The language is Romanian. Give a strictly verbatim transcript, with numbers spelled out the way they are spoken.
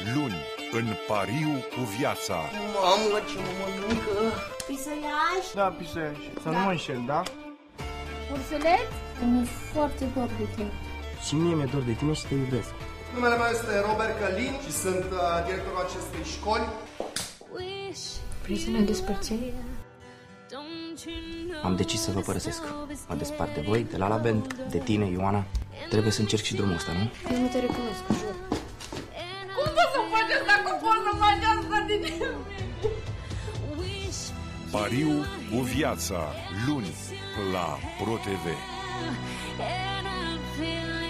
luni, în Pariu cu viața. Mamă, ce mă mănâncă! Pisăiaș? Da, pisăiaș. Să nu mă înșel, da? Ursuleț? Mi-e foarte dor de tine. Și mie mi-e dor de tine și te iubesc. Numele meu este Robert Călin și sunt uh, directorul acestei școli. Vrei să ne despărțim? Am decis să vă părăsesc. Mă despart de voi, de la la band, de tine, Ioana. Trebuie să încerc și drumul ăsta, nu? Eu nu te recunosc, jur. Cum poți să faci asta? Cum poți să faci asta din mine? Pariu cu viața, luni, la ProTV.